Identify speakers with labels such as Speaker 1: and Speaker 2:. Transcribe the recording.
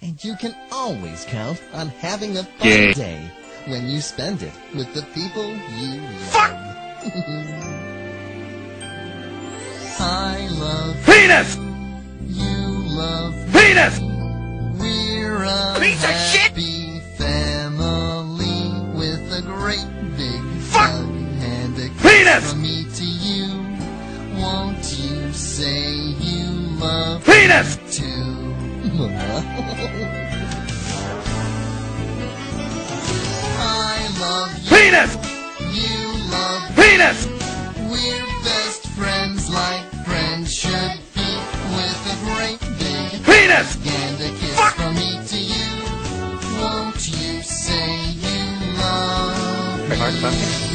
Speaker 1: And you can always count on having a fun day when you spend it with the people you love. I love
Speaker 2: Penis!
Speaker 1: You love
Speaker 2: Penis!
Speaker 1: We're a
Speaker 2: Piece of shit!
Speaker 1: happy family with a great big
Speaker 2: Fuck!
Speaker 1: hug and a
Speaker 2: Penis!
Speaker 1: kiss from me to you. Won't you say you love
Speaker 2: Penis!
Speaker 1: me too? I love you.
Speaker 2: Penis!
Speaker 1: You love
Speaker 2: Penis!
Speaker 1: We're best friends like friends should be, with a great big
Speaker 2: Penis!
Speaker 1: and a kiss
Speaker 2: Fuck!
Speaker 1: from me to you. Won't you say you love me?